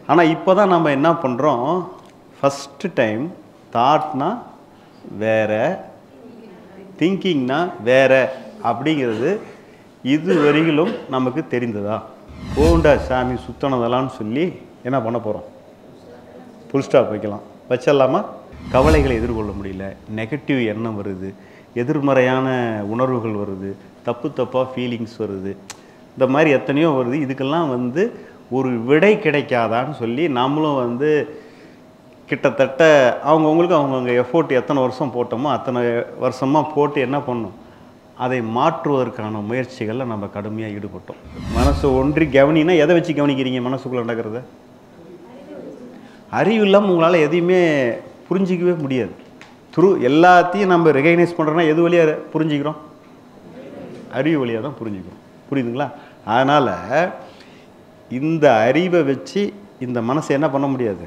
ஆனால் இப்போ தான் நம்ம என்ன பண்ணுறோம், ஃபஸ்ட்டு டைம் தாட்னா வேறு, திங்கிங்னா வேறு அப்படிங்கிறது இது வரையிலும் நமக்கு தெரிந்ததா? போண்டா சாமி சுத்தனதெல்லாம்னு சொல்லி என்ன பண்ண போகிறோம், ஃபுல் ஸ்டாப் வைக்கலாம், வச்சிடலாமா? கவலைகளை எதிர்கொள்ள முடியல, நெகட்டிவ் எண்ணம் வருது, எதிர்மறையான உணர்வுகள் வருது, தப்பாக ஃபீலிங்ஸ் வருது, இந்த மாதிரி எத்தனையோ வருது. இதுக்கெல்லாம் ஒரு விடை கிடைக்காதான்னு சொல்லி நம்மளும் கிட்டத்தட்ட அவங்கவுங்க எஃபோர்ட் எத்தனை வருஷம் போட்டோமோ அத்தனை வருஷமாக போட்டு என்ன பண்ணோம், அதை மாற்றுவதற்கான முயற்சிகளில் நம்ம கடுமையாக ஈடுபட்டோம். மனசு ஒன்றி கவனினா எதை வச்சு கவனிக்கிறீங்க? மனசுக்குள்ளே நடக்கிறத அறிவு இல்லாமல் உங்களால் எதையுமே புரிஞ்சிக்கவே முடியாது. எல்லாத்தையும் நம்ம ரெகக்னைஸ் பண்ணுறோன்னா எது வழியாக புரிஞ்சுக்கிறோம்? அறிவு வழியாக தான் புரிஞ்சுக்கிறோம். புரியுதுங்களா? அதனால் இந்த அறிவை வச்சு இந்த மனசை என்ன பண்ண முடியாது,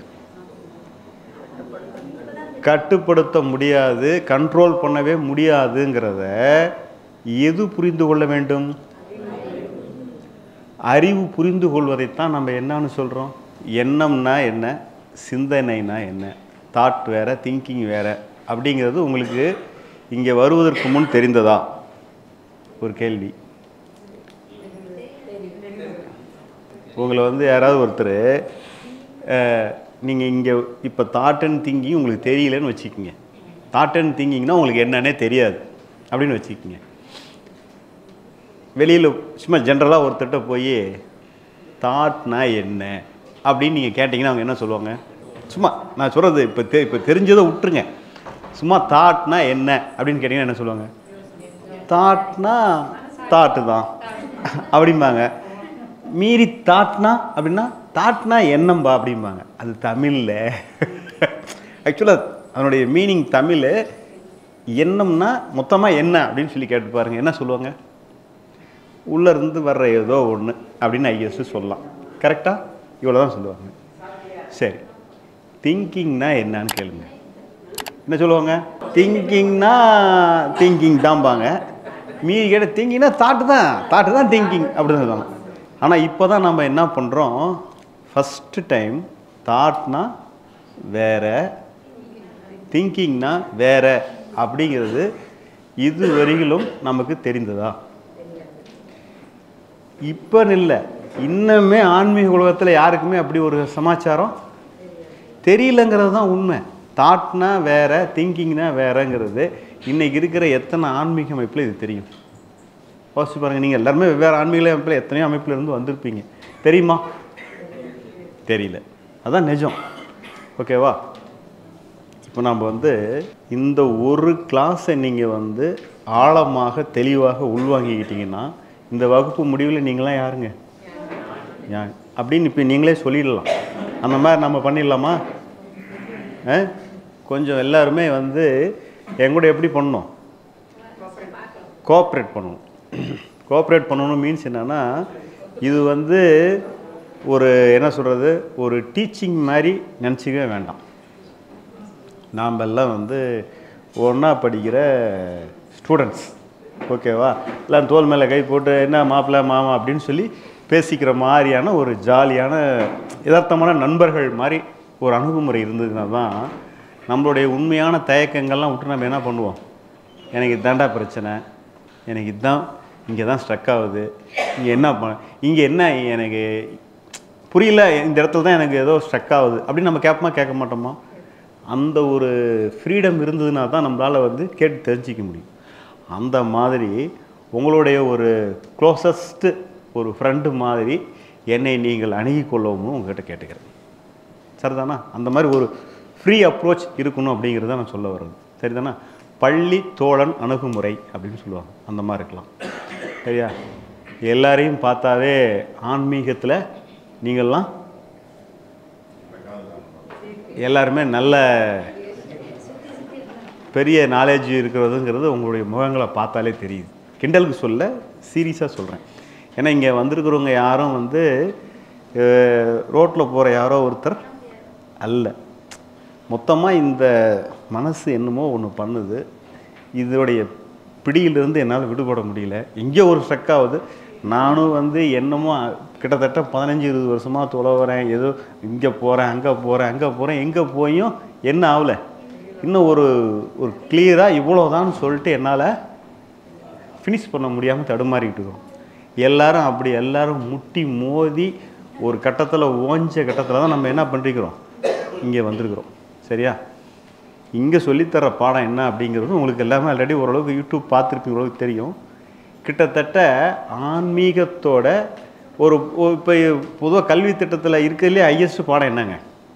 கட்டுப்படுத்த முடியாது, கண்ட்ரோல் பண்ணவே முடியாதுங்கிறத எது புரிந்து கொள்ள வேண்டும்? அறிவு புரிந்து கொள்வதைத்தான் நம்ம என்னன்னு சொல்கிறோம். எண்ணம்னா என்ன, சிந்தனைனா என்ன, தாட் வேறு, திங்கிங் வேறு அப்படிங்கிறது உங்களுக்கு இங்கே வருவதற்கு முன் தெரிந்ததா? ஒரு கேள்வி. உங்களை யாராவது ஒருத்தர் நீங்கள் இங்கே இப்போ தாட் அண்ட் திங்கிங் உங்களுக்கு தெரியலன்னு வச்சுக்கிங்க. தாட் அண்ட் திங்கிங்னா உங்களுக்கு என்னன்னே தெரியாது அப்படின்னு வச்சுக்கிங்க. வெளியில் சும்மா ஜென்ரலாக ஒருத்தர்கிட்ட போய் தாட்னா என்ன அப்படின்னு நீங்கள் கேட்டிங்கன்னா அவங்க என்ன சொல்லுவாங்க? சும்மா நான் சொல்கிறது இப்போ தெரிஞ்சதை விட்டுருங்க. சும்மா தாட்னா என்ன அப்படின்னு கேட்டிங்கன்னா என்ன சொல்லுவாங்க? தாட்னா தாட்டு தான் அப்படிம்பாங்க. மீறி தாட்னா அப்படின்னா தாட்னா எண்ணம்பா அப்படிம்பாங்க. அது தமிழில் ஆக்சுவலாக அதனுடைய மீனிங் தமிழ் எண்ணம்னா மொத்தமாக என்ன அப்படின்னு சொல்லி கேட்டு பாருங்கள், என்ன சொல்லுவாங்க? உள்ளேருந்து வர்ற ஏதோ ஒன்று அப்படின்னு ஐஎஸ் சொல்லலாம். கரெக்டாக இவ்வளோ தான் சொல்லுவாங்க. சரி, திங்கிங்னா என்னன்னு கேளுங்க, என்ன சொல்லுவாங்க? திங்கிங்னா திங்கிங் தான்பாங்க. மீறி கேட்ட திங்கிங்னா தாட்டு தான் திங்கிங் அப்படின்னு சொல்லுவாங்க. ஆனால் இப்போ தான் நம்ம என்ன பண்ணுறோம், ஃபஸ்ட்டு டைம் தாட்னா வேறு, திங்கிங்னா வேறு அப்படிங்கிறது இது வரையிலும் நமக்கு தெரிந்ததா? இப்போ இல்லை, இன்னுமே ஆன்மீக உலகத்தில் யாருக்குமே அப்படி ஒரு சமாச்சாரம் தெரியலங்கிறது தான் உண்மை. தாட்னா வேறு, திங்கிங்னா வேறுங்கிறது இன்றைக்கி இருக்கிற எத்தனை ஆன்மீக அமைப்பில் இது தெரியும்? யோசிச்சு பாருங்கள். நீங்கள் எல்லாருமே வெவ்வேறு ஆன்மீக அமைப்பில் எத்தனையோ அமைப்பில் இருந்து வந்திருப்பீங்க. தெரியுமா? தெரியல. அதான் நிஜம். ஓகேவா? இப்போ நம்ம இந்த ஒரு கிளாஸை நீங்கள் ஆழமாக தெளிவாக உள்வாங்கிக்கிட்டீங்கன்னா இந்த வகுப்பு முடிவில் நீங்களாம் யாருங்க அப்படின்னு இப்போ நீங்களே சொல்லிடலாம். அந்த மாதிரி நம்ம பண்ணிடலாமா? கொஞ்சம் எல்லாருமே எங்கூட எப்படி பண்ணணும்? கோஆப்ரேட் பண்ணணும். கோஆப்ரேட் பண்ணணும் மீன்ஸ் என்னென்னா, இது ஒரு என்ன சொல்கிறது, ஒரு டீச்சிங் மாதிரி நினச்சிக்கவே வேண்டாம். நாம் எல்லாம் ஒன்றா படிக்கிற ஸ்டூடெண்ட்ஸ். ஓகேவா? எல்லாம் தோல் மேலே கை போட்டு என்ன மாப்பிள்ளை மாமா அப்படின்னு சொல்லி பேசிக்கிற மாதிரியான ஒரு ஜாலியான யதார்த்தமான நண்பர்கள் மாதிரி ஒரு அணுகுமுறை இருந்ததுன்னா தான் நம்மளுடைய உண்மையான தயக்கங்கள்லாம் விட்டு நம்ம என்ன பண்ணுவோம், எனக்கு இதாண்டா பிரச்சனை, எனக்கு இதுதான் இங்கே தான் ஸ்ட்ரக் ஆகுது, இங்கே என்ன எனக்கு புரியல, இந்த இடத்துல தான் எனக்கு ஏதோ ஸ்ட்ரக் ஆகுது அப்படின்னு நம்ம கேட்க மாட்டோமா? அந்த ஒரு ஃப்ரீடம் இருந்ததுன்னா தான் நம்மளால் கேட்டு தெரிஞ்சிக்க முடியும். அந்த மாதிரி உங்களுடைய ஒரு க்ளோசஸ்ட்டு ஒரு ஃப்ரெண்டு மாதிரி என்னை நீங்கள் அணுகி கொள்ளவும் உங்கள்கிட்ட கேட்டுக்கிறேன். சரிதானா? அந்த மாதிரி ஒரு ஃப்ரீ அப்ரோச் இருக்கணும் அப்படிங்கிறத நான் சொல்ல வர்றது. சரிதானா? பள்ளி தோழன் அணுகுமுறை அப்படின்னு சொல்லுவாங்க. அந்த மாதிரி இருக்கலாம். சரியா? எல்லாரையும் பார்த்தாவே ஆன்மீகத்தில் நீங்கள்லாம் எல்லாருமே நல்ல பெரிய நாலேஜ் இருக்கிறதுங்கிறது உங்களுடைய முகங்களை பார்த்தாலே தெரியுது. கிண்டலுக்கு சொல்ல, சீரியஸாக சொல்கிறேன். ஏன்னா இங்கே வந்திருக்கிறவங்க யாரும் ரோட்டில் போகிற யாரோ ஒருத்தர் அல்ல. மொத்தமாக இந்த மனசு என்னமோ ஒன்று பண்ணுது, இதோடைய பிடியிலிருந்து என்னால் விடுபட முடியல, எங்கேயோ ஒரு ஸ்ட்ரக் ஆகுது, நானும் வந்து என்னமோ கிட்டத்தட்ட 15-20 வருஷமாக தொலைவரேன், ஏதோ இங்கே போகிறேன் அங்கே போகிறேன் எங்கே போயும் என்ன ஆகலை, இன்னும் ஒரு கிளியராக இவ்வளோதான்னு சொல்லிட்டு என்னால் ஃபினிஷ் பண்ண முடியாமல் தடுமாறிக்கிட்டு இருக்கோம். எல்லாரும் முட்டி மோதி ஒரு கட்டத்தில் ஓஞ்ச கட்டத்தில் தான் நம்ம என்ன பண்ணிருக்கிறோம், இங்கே வந்திருக்கிறோம். சரியா? இங்கே சொல்லித்தர பாடம் என்ன அப்படிங்கிறது உங்களுக்கு எல்லாமே ஆல்ரெடி ஓரளவுக்கு யூடியூப் பார்த்துருப்பீங்க, ஓரளவுக்கு தெரியும். கிட்டத்தட்ட ஆன்மீகத்தோட ஒரு இப்போ பொதுவாக கல்வி திட்டத்தில் இருக்கிறதுலே ஹையஸ்ட் பாடம் என்னங்க?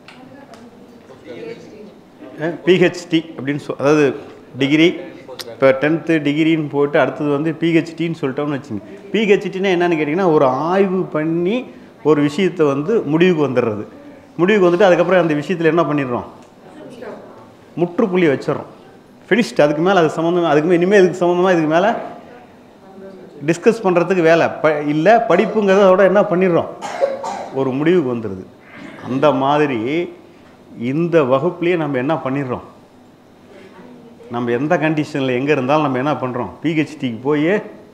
பிஹெச்டி அப்படின்னு அதாவது டிகிரி. இப்போ 10th டிகிரின்னு போட்டு அடுத்தது வந்து பிஹெச்டின்னு சொல்லிட்டோம்னு வச்சுங்க. பிஹெச்டின்னா என்னென்னு கேட்டிங்கன்னா, ஒரு ஆய்வு பண்ணி ஒரு விஷயத்தை வந்து முடிவுக்கு வந்துடுறது. முடிவுக்கு வந்துட்டு அதுக்கப்புறம் அந்த விஷயத்தில் என்ன பண்ணிடுறோம், முற்றுப்புள்ளி வச்சிடறோம், ஃபினிஷ்ட். அதுக்கு மேலே அது சம்மந்தமாக, அதுக்கு இனிமேல் இதுக்கு சம்மந்தமாக இதுக்கு மேலே டிஸ்கஸ் பண்ணுறதுக்கு வேலை இல்லை. படிப்புங்கிறதோட என்ன பண்ணிடுறோம், ஒரு முடிவுக்கு வந்துடுது. அந்த மாதிரி இந்த வகுப்புலேயே நம்ம என்ன பண்ணிடுறோம், நம்ம எந்த கண்டிஷனில் எங்கே இருந்தாலும் நம்ம என்ன பண்ணுறோம், பிஹெச்டிக்கு போய்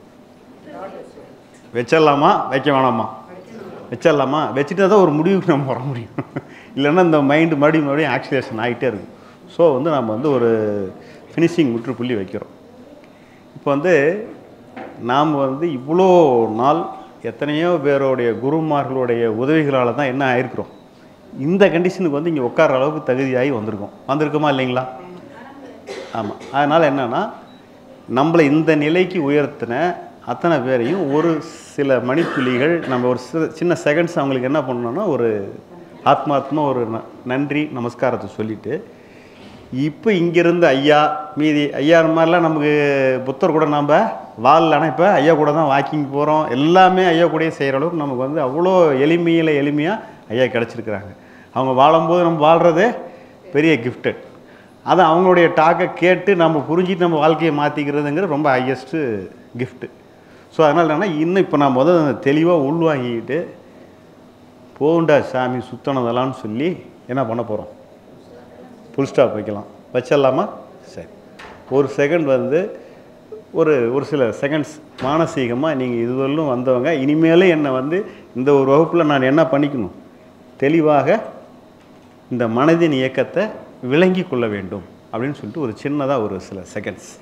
வச்சிடலாமா வைக்க வேணாமா, வச்சிடலாமா வச்சுட்டு தான் ஒரு முடிவுக்கு நம்ம வர முடியும். இல்லைன்னா இந்த மைண்டு மறுபடியும் ஆக்சிலேஷன் ஆகிட்டே இருக்கும். ஸோ வந்து நம்ம வந்து ஒரு ஃபினிஷிங் முற்றுப்புள்ளி வைக்கிறோம். இப்போ வந்து நாம் வந்து இவ்வளோ நாள் எத்தனையோ பேருடைய குருமார்களுடைய உதவிகளால் தான் என்ன ஆயிருக்கிறோம், இந்த கண்டிஷனுக்கு வந்து இங்கே உட்கார அளவுக்கு தகுதியாகி வந்திருக்கோமா இல்லைங்களா? ஆமாம். அதனால் என்னென்னா, நம்மளை இந்த நிலைக்கு உயர்த்தின அத்தனை பேரையும் ஒரு சில மணித்துளிகள் நம்ம ஒரு சின்ன செகண்ட்ஸ் அவங்களுக்கு என்ன பண்ணணும்னா ஒரு ஆத்மாத்மா ஒரு நன்றி நமஸ்காரத்தை சொல்லிவிட்டு, இப்போ இங்கேருந்து ஐயா மீதி ஐயா மாதிரிலாம் நமக்கு புத்தர் கூட நம்ம வாழலைன்னா இப்போ ஐயா கூட தான் வாக்கிங் போகிறோம், எல்லாமே ஐயா கூடயே செய்கிற அளவுக்கு நமக்கு வந்து அவ்வளோ எளிமையாக ஐயா கிடச்சிருக்கிறாங்க. அவங்க வாழும்போது நம்ம வாழ்கிறதே பெரிய கிஃப்டட். அதை அவங்களுடைய டாக்கை கேட்டு நம்ம புரிஞ்சிட்டு நம்ம வாழ்க்கையை மாற்றிக்கிறதுங்கிறது ரொம்ப ஹையஸ்ட்டு கிஃப்ட்டு. ஸோ அதனால் என்னென்னா, இன்னும் இப்போ நான் தெளிவாக உள்வாங்கிக்கிட்டு போண்டா சாமி சுத்தனதெல்லாம்னு சொல்லி என்ன பண்ண போகிறோம், ஃபுல் ஸ்டாப் வச்சிடலாமா? சரி, ஒரு செகண்ட் வந்து ஒரு சில செகண்ட்ஸ் மானசீகமாக நீங்கள் இதுவரையிலும் வந்தவங்க இனிமேலும் என்னை வந்து இந்த ஒரு வகுப்பில் நான் என்ன பண்ணிக்கணும், தெளிவாக இந்த மனதின் இயக்கத்தை விளங்கி கொள்ள வேண்டும் அப்படின்னு சொல்லிட்டு ஒரு சின்னதாக ஒரு சில செகண்ட்ஸ்.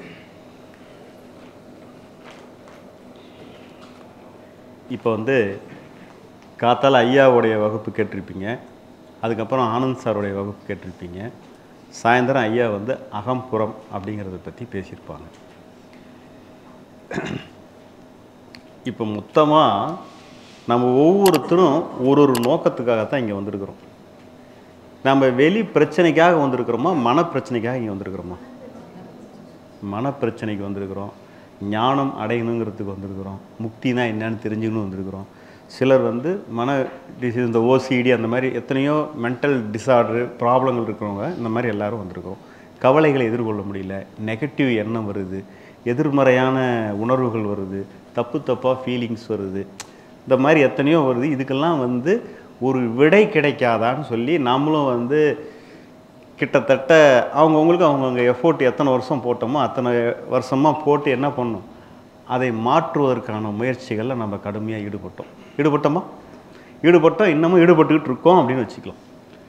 இப்போ வந்து காத்தால ஐயாவுடைய வகுப்பு கேட்டிருப்பீங்க, அதுக்கப்புறம் ஆனந்த் சாருடைய வகுப்பு கேட்டிருப்பீங்க, சாயந்தரம் ஐயா வந்து அகம்புறம் அப்படிங்கிறத பற்றி பேசியிருப்பாங்க. இப்போ மொத்தமாக நம்ம ஒவ்வொருத்தரும் ஒரு நோக்கத்துக்காகத்தான் இங்கே வந்திருக்கிறோம். நம்ம வெளி பிரச்சனைக்காக வந்திருக்கிறோமா, மனப்பிரச்சனைக்காக இங்கே வந்திருக்கிறோமா? மனப்பிரச்சனைக்கு வந்திருக்கிறோம், ஞானம் அடையணுங்கிறதுக்கு வந்திருக்கிறோம், முக்தினா என்னன்னு தெரிஞ்சுக்கணும் வந்திருக்கிறோம். சிலர் வந்து இந்த ஓசிடி அந்த மாதிரி எத்தனையோ மென்டல் டிஸார்டரு ப்ராப்ளங்கள் இருக்கிறவங்க இந்த மாதிரி எல்லோரும் வந்திருக்கிறோம். கவலைகளை எதிர்கொள்ள முடியல, நெகட்டிவ் எண்ணம் வருது, எதிர்மறையான உணர்வுகள் வருது, தப்பாக ஃபீலிங்ஸ் வருது, இந்த மாதிரி எத்தனையோ வருது. இதுக்கெல்லாம் வந்து ஒரு விடை கிடைக்காதான்னு சொல்லி நாமளும் வந்து கிட்டத்தட்ட அவங்கவுங்க எஃபோர்ட் எத்தனை வருஷம் போட்டோமோ அத்தனை வருஷமாக போட்டு என்ன பண்ணணும், அதை மாற்றுவதற்கான முயற்சிகளில் நம்ம கடுமையாக ஈடுபட்டோம், இன்னமும் ஈடுபட்டுக்கிட்டு இருக்கோம் அப்படின்னு வச்சுக்கலாம்.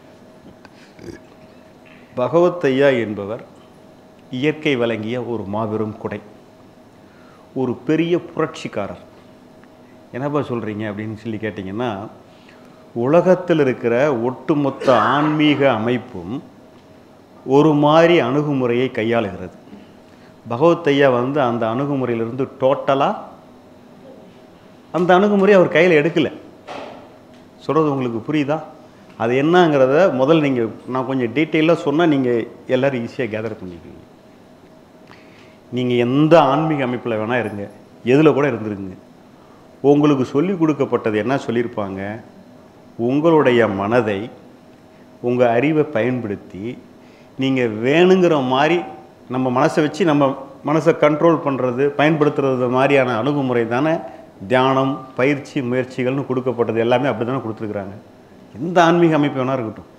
பகவத் ஐயா என்பவர் இயற்கை வழங்கிய ஒரு மாபெரும் கொடை, ஒரு பெரிய புரட்சிக்காரர். என்னப்பா சொல்கிறீங்க அப்படின்னு சொல்லி கேட்டிங்கன்னா, உலகத்தில் இருக்கிற ஒட்டுமொத்த ஆன்மீக அமைப்பும் ஒரு மாதிரி அணுகுமுறையை கையாளுகிறது. பகவத் ஐயா வந்து அந்த அணுகுமுறையிலிருந்து டோட்டலாக அந்த அணுகுமுறையை அவர் கையில் எடுக்கலை. சொல்கிறது உங்களுக்கு புரியுதா? அது என்னங்கிறத முதல்ல நான் கொஞ்சம் டீட்டெயிலாக சொன்னால் நீங்கள் எல்லோரும் ஈஸியாக கேதர் பண்ணிக்குவீங்க. நீங்கள் எந்த ஆன்மீக அமைப்பில் வேணால் இருங்க, எதில் கூட இருந்துருங்க, உங்களுக்கு சொல்லிக் கொடுக்கப்பட்டது என்ன சொல்லியிருப்பாங்க, உங்களுடைய மனதை உங்கள் அறிவை பயன்படுத்தி நீங்கள் வேணுங்கிற மாதிரி நம்ம மனசை வச்சு நம்ம மனசை கண்ட்ரோல் பண்ணுறது பயன்படுத்துறது மாதிரியான அணுகுமுறை தானே தியானம் பயிற்சி முயற்சிகள்னு கொடுக்கப்பட்டது. எல்லாமே அப்படி தானே கொடுத்துருக்குறாங்க. எந்த ஆன்மீக அமைப்பு வேணா இருக்கட்டும்,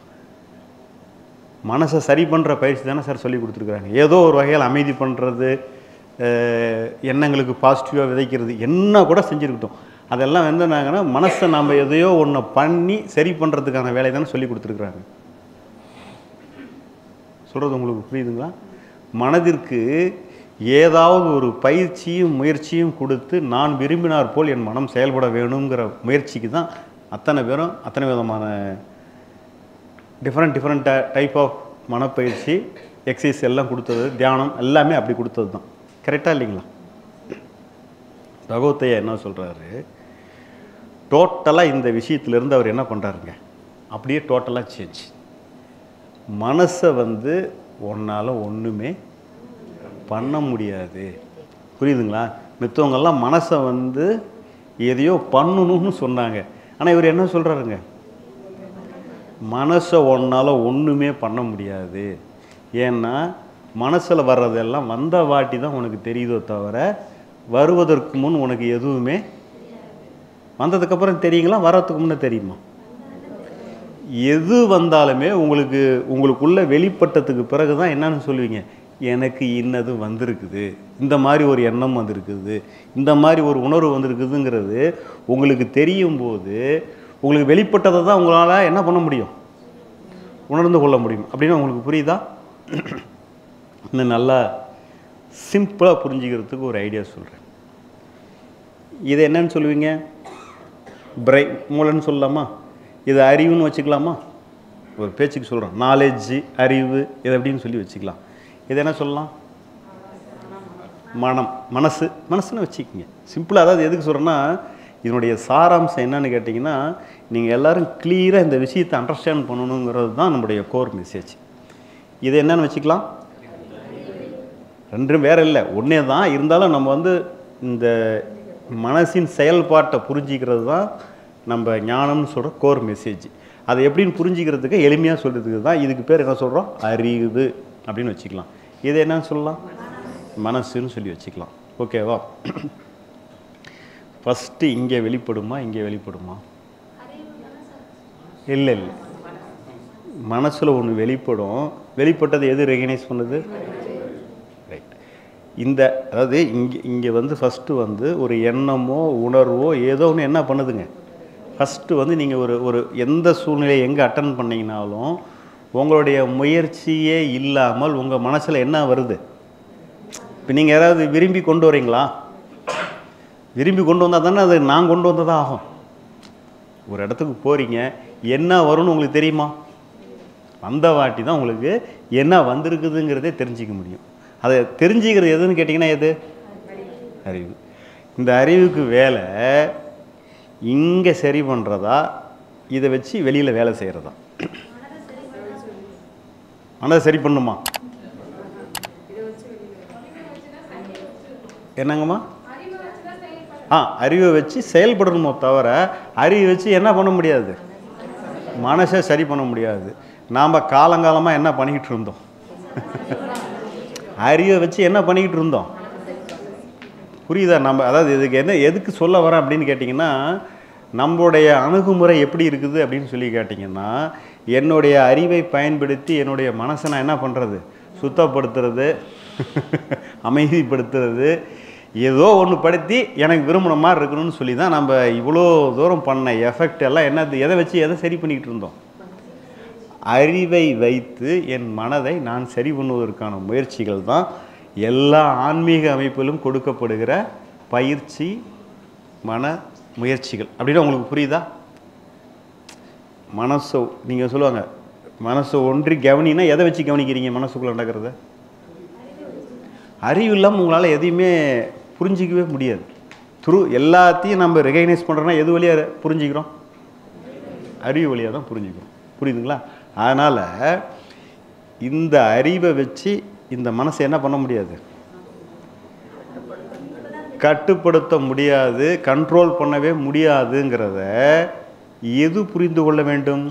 மனசை சரி பண்ணுற பயிற்சி தானே சார் சொல்லி கொடுத்துருக்குறாங்க. ஏதோ ஒரு வகையில் அமைதி பண்ணுறது, எண்ணங்களுக்கு பாசிட்டிவாக விதைக்கிறது என்ன கூட செஞ்சுருக்கட்டும், அதெல்லாம் வந்து நாங்கன்னா மனசை நாம் எதையோ ஒன்று பண்ணி சரி பண்ணுறதுக்கான வேலை தானே சொல்லி கொடுத்துருக்குறாங்க. சொல்கிறது உங்களுக்கு புரியுதுங்களா? மனதிற்கு ஏதாவது ஒரு பயிற்சியும் முயற்சியும் கொடுத்து நான் விரும்பினார் போல் என் மனம் செயல்பட வேணுங்கிற முயற்சிக்கு தான் அத்தனை பேரும் அத்தனை விதமான டிஃப்ரெண்ட் டைப் ஆஃப் மனப்பயிற்சி எக்ஸசைஸ் எல்லாம் கொடுத்தது, தியானம் எல்லாமே அப்படி கொடுத்தது தான். கரெக்டாக இல்லைங்களா? பகவத்தையா என்ன சொல்கிறாரு, டோட்டலாக இந்த விஷயத்துலேருந்து அவர் என்ன பண்ணுறாருங்க, அப்படியே டோட்டலாக சேஞ்ச். மனசை வந்து ஒன்றால் ஒன்றுமே பண்ண முடியாது. புரியுதுங்களா? மித்தவங்கெல்லாம் மனசை வந்து எதையோ பண்ணணும்னு சொன்னாங்க. ஆனால் இவர் என்ன சொல்கிறாருங்க, மனசை ஒன்றால் ஒன்றுமே பண்ண முடியாது. ஏன்னா மனசில் வர்றதெல்லாம் வந்த வாட்டி தான் உனக்கு தெரியுதோ தவிர வருவதற்கு முன் உனக்கு எதுவுமே வந்ததுக்கப்புறம் தெரியுங்களா, வர்றதுக்கு முன்னே தெரியுமா? எது வந்தாலுமே உங்களுக்குள்ளே வெளிப்பட்டதுக்கு பிறகு தான் என்னன்னு சொல்லுவீங்க, எனக்கு இன்னது வந்திருக்குது, இந்த மாதிரி ஒரு எண்ணம் வந்திருக்குது, இந்த மாதிரி ஒரு உணர்வு வந்திருக்குதுங்கிறது உங்களுக்கு தெரியும் போது உங்களுக்கு வெளிப்பட்டதை தான் உங்களால் என்ன பண்ண முடியும், உணர்ந்து கொள்ள முடியும். அப்படின்னு உங்களுக்கு புரியுதா? இன்னும் நல்லா சிம்பிளாக புரிஞ்சுக்கிறதுக்கு ஒரு ஐடியா சொல்கிறேன். இது என்னன்னு சொல்லுவீங்க, மூளைன்னு சொல்லலாமா, இது அறிவுன்னு வச்சுக்கலாமா? ஒரு பேச்சுக்கு சொல்கிறோம், நாலேஜ் அறிவு இது அப்படின்னு சொல்லி வச்சுக்கலாம். இது என்ன சொல்லலாம், மனசுன்னு வச்சுக்கிங்க சிம்பிளாக. அதாவது எதுக்கு சொல்கிறேன்னா, இதனுடைய சாராம்சம் என்னன்னு கேட்டிங்கன்னா, நீங்கள் எல்லோரும் கிளியராக இந்த விஷயத்தை அண்டர்ஸ்டாண்ட் பண்ணணுங்கிறது தான் நம்முடைய கோர் மெசேஜ். இது என்னன்னு வச்சுக்கலாம், ரெண்டும் வேறு இல்லை, ஒன்றே தான். இருந்தாலும் நம்ம வந்து இந்த மனசின் செயல்பாட்டை புரிஞ்சிக்கிறது தான் நம்ம ஞானம்னு சொல்கிற கோர் மெசேஜ். அதை எப்படின்னு புரிஞ்சிக்கிறதுக்கு எளிமையாக சொல்கிறதுக்கு தான் இதுக்கு பேர் என்ன சொல்கிறோம், அறிவு அப்படின்னு வச்சுக்கலாம். இது என்னன்னு சொல்லலாம், மனசுன்னு சொல்லி வச்சுக்கலாம். ஓகேவா? ஃபஸ்ட்டு இங்கே வெளிப்படுமா இங்கே வெளிப்படுமா? இல்லை, மனசில் ஒன்று வெளிப்படும். வெளிப்பட்டது எது ரெகனைஸ் பண்ணுது? ரைட். அதாவது இங்கே வந்து ஃபஸ்ட்டு வந்து ஒரு எண்ணமோ உணர்வோ ஏதோ ஒன்று என்ன பண்ணுதுங்க, ஃபஸ்ட்டு வந்து நீங்கள் ஒரு எந்த சூழ்நிலையை எங்கே அட்டன் பண்ணிங்கனாலும் உங்களுடைய முயற்சியே இல்லாமல் உங்கள் மனசில் என்ன வருது. இப்போ நீங்கள் யாராவது விரும்பி கொண்டு வரீங்களா? விரும்பி கொண்டு வந்தால் தானே அது நான் கொண்டு வந்ததாக ஆகும். ஒரு இடத்துக்கு போகிறீங்க, என்ன வரும்னு உங்களுக்கு தெரியுமா? அந்த வாட்டி தான் உங்களுக்கு என்ன வந்திருக்குதுங்கிறதே தெரிஞ்சிக்க முடியும். அதை தெரிஞ்சிக்கிறது எதுன்னு கேட்டிங்கன்னா எது? அறிவு. இந்த அறிவுக்கு வேலை இங்கே சரி பண்ணுறதா, இதை வச்சு வெளியில் வேலை செய்கிறதா? மனதை சரி பண்ணுமா? என்னங்கம்மா? அறிவை வச்சு செயல்படணுமோ தவிர அறிவை வச்சு என்ன பண்ண முடியாது, மனசை சரி பண்ண முடியாது. நாம் காலங்காலமாக என்ன பண்ணிக்கிட்டு இருந்தோம், அறிவை வச்சு என்ன பண்ணிக்கிட்டு இருந்தோம். புரியுதா? நம்ம அதாவது எதுக்கு சொல்ல வரேன் அப்படின்னு கேட்டிங்கன்னா, நம்மளுடைய அணுகுமுறை எப்படி இருக்குது அப்படின்னு சொல்லி கேட்டிங்கன்னா, என்னுடைய அறிவை பயன்படுத்தி என்னுடைய மனசை நான் என்ன பண்ணுறது, சுத்தப்படுத்துறது, அமைதிப்படுத்துறது, ஏதோ ஒன்று படுத்தி எனக்கு விரும்பின மாதிரி இருக்கணும்னு சொல்லி தான் நம்ம இவ்வளோ தூரம் பண்ண எஃபெக்ட் எல்லாம் எதை வச்சு எதை சரி பண்ணிக்கிட்டு இருந்தோம். அறிவை வைத்து என் மனதை நான் சரி பண்ணுவதற்கான முயற்சிகள் தான் எல்லா ஆன்மீக அமைப்பிலும் கொடுக்கப்படுகிற பயிற்சி, மன முயற்சிகள். அப்படின்னு உங்களுக்கு புரியுதா? மனசை நீங்கள் சொல்லுவாங்க, மனசை ஒன்றி கவனினா எதை வச்சு கவனிக்கிறீங்க? மனசுக்குள்ளே நடக்கிறத அறிவு இல்லாமல் உங்களால் எதையுமே புரிஞ்சிக்கவே முடியாது. எல்லாத்தையும் நம்ம ரெகக்னைஸ் பண்ணுறோன்னா எது வழியாக புரிஞ்சிக்கிறோம்? அறிவு வழியாக தான் புரிஞ்சுக்கிறோம். புரியுதுங்களா? அதனால் இந்த அறிவை வச்சு இந்த மனசை என்ன பண்ண முடியாது, கட்டுப்படுத்த முடியாது, கண்ட்ரோல் பண்ணவே முடியாதுங்கிறத எது புரிந்து கொள்ள வேண்டும்?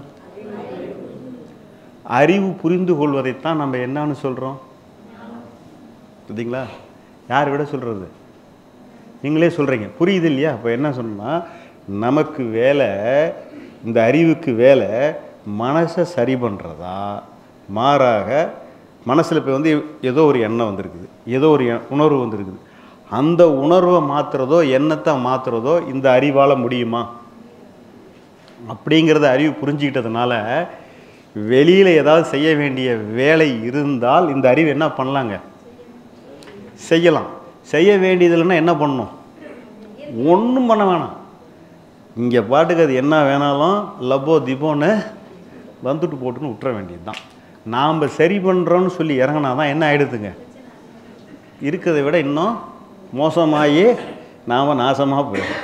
அறிவு புரிந்து கொள்வதைத்தான் நம்ம என்னன்னு சொல்கிறோம். புரியுதுங்களா? யார் விட சொல்கிறது? நீங்களே சொல்கிறீங்க, புரியுது இல்லையா? அப்போ என்ன சொன்னால், நமக்கு வேலை, இந்த அறிவுக்கு வேலை மனசை சரி பண்ணுறதா, மாறாக மனசில் இப்போ வந்து ஏதோ ஒரு எண்ணம் வந்திருக்குது, ஏதோ ஒரு உணர்வு வந்திருக்குது. அந்த உணர்வை மாற்றுறதோ எண்ணத்தை மாற்றுறதோ இந்த அறிவால் முடியுமா அப்படிங்கிறத அறிவு புரிஞ்சுக்கிட்டதுனால வெளியில் ஏதாவது செய்ய வேண்டிய வேலை இருந்தால் இந்த அறிவு என்ன பண்ணலாங்க, செய்யலாம். செய்ய வேண்டியதில்லைன்னா என்ன பண்ணணும், ஒன்றும் பண்ண வேணாம். இங்கே பாட்டுக்கு அது என்ன வேணாலும் லப்போ திப்போன்னு வந்துட்டு போட்டுன்னு விட்டுற வேண்டியது தான். நாம் சரி பண்ணுறோன்னு சொல்லி இறங்கினா தான் என்ன ஆகிடுதுங்க, இருக்கிறத விட இன்னும் மோசமாகி நாம் நாசமாக போயிடும்.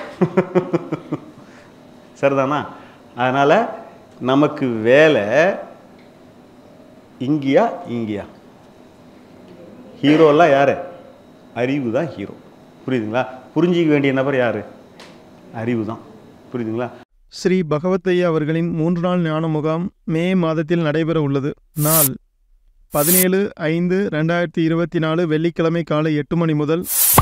சரிதானா? அதனால் நமக்கு வேலை இங்கேயா ஹீரோலாம் யார், அறிவு தான் ஹீரோ. புரியுதுங்களா? புரிஞ்சிக்க வேண்டிய நபர் யார், அறிவு தான். புரியுதுங்களா? ஸ்ரீ பகவத்தையா அவர்களின் 3 நாள் ஞான முகாம் மே மாதத்தில் நடைபெற உள்ளது. நாள் 17/5/2024 வெள்ளிக்கிழமை காலை 8 மணி முதல்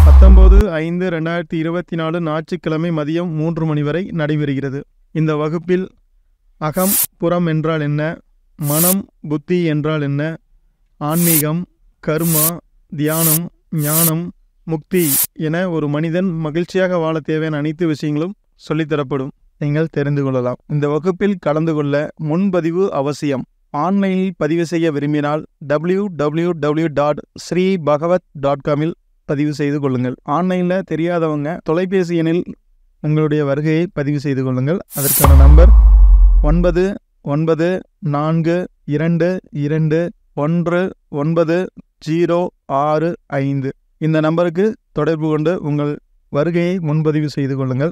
19/5/2024 ஞாயிற்றுக்கிழமை மதியம் 3 மணி வரை நடைபெறுகிறது. இந்த வகுப்பில் அகம் புறம் என்றால் என்ன, மனம் புத்தி என்றால் என்ன, ஆன்மீகம், கர்மா, தியானம், ஞானம், முக்தி என ஒரு மனிதன் மகிழ்ச்சியாக வாழ தேவையான அனைத்து விஷயங்களும் சொல்லித்தரப்படும். நீங்கள் தெரிந்து கொள்ளலாம். இந்த வகுப்பில் கலந்து கொள்ள முன்பதிவு அவசியம். ஆன்லைனில் பதிவு செய்ய விரும்பினால் www.sreebhagavat.com பதிவு செய்து கொள்ளுங்கள். ஆன்லைனில் தெரியாதவங்க தொலைபேசி எண்ணில் உங்களுடைய வருகையை பதிவு செய்து கொள்ளுங்கள். அதற்கான நம்பர் 9942219065. இந்த நம்பருக்கு தொடர்பு கொண்டு உங்கள் வருகையை முன்பதிவு செய்து கொள்ளுங்கள்.